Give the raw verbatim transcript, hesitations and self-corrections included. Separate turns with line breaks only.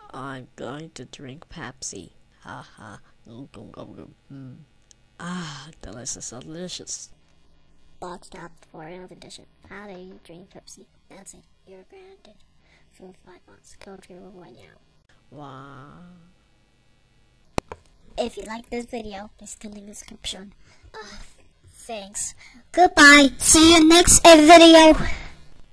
I'm going to drink Pepsi. Ha ha. Mm. Ah, delicious, delicious.
BoxTops four Education. How do you drink Pepsi? That's it. You're granted for five months. Go to right now.
Wow.
If you like this video, please click in the description. Uh, thanks. Goodbye. See you next video.